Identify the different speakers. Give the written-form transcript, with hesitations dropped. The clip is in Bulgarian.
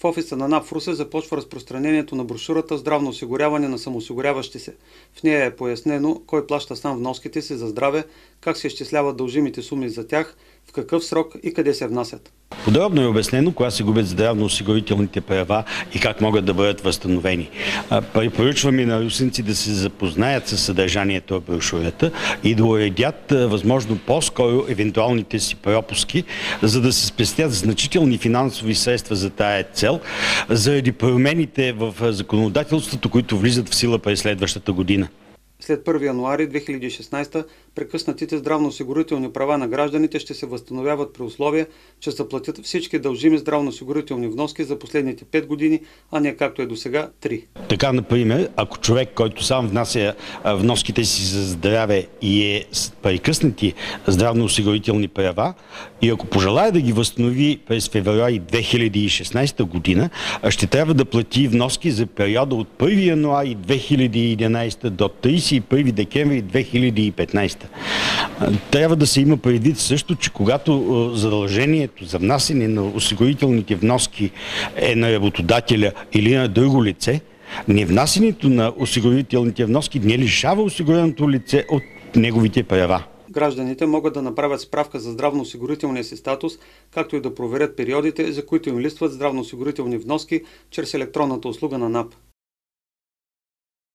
Speaker 1: В офиса на НАП в Русе започва разпространението на брошурата "Здравно осигуряване на самоосигуряващи се". В нея е пояснено кой плаща сам вноските си за здраве, как се изчисляват дължимите суми за тях, в какъв срок и къде се внасят.
Speaker 2: Подробно е обяснено кога се губят здравноосигурителните права и как могат да бъдат възстановени. Препоръчваме на русинци да се запознаят с съдържанието на брошурата и да уредят възможно по-скоро евентуалните си пропуски, за да се спестят значителни финансови средства за тая цел, заради промените в законодателството, които влизат в сила през следващата година.
Speaker 1: След 1 януари 2016 прекъснатите здравноосигурителни права на гражданите ще се възстановяват при условие, че заплатят всички дължими здравноосигурителни вноски за последните 5 години, а не както е досега 3.
Speaker 2: Така, например, ако човек, който сам внася вноските си за здраве и е с прекъснати здравноосигурителни права, и ако пожелая да ги възстанови през февруари 2016 година, ще трябва да плати вноски за периода от 1 януари 2011 до 31 декември 2015. Трябва да се има предвид също, че когато задължението за внасяне на осигурителните вноски е на работодателя или на друго лице, невнасянето на осигурителните вноски не лишава осигуреното лице от неговите права.
Speaker 1: Гражданите могат да направят справка за здравноосигурителния си статус, както и да проверят периодите, за които им листват здравноосигурителни вноски чрез електронната услуга на НАП.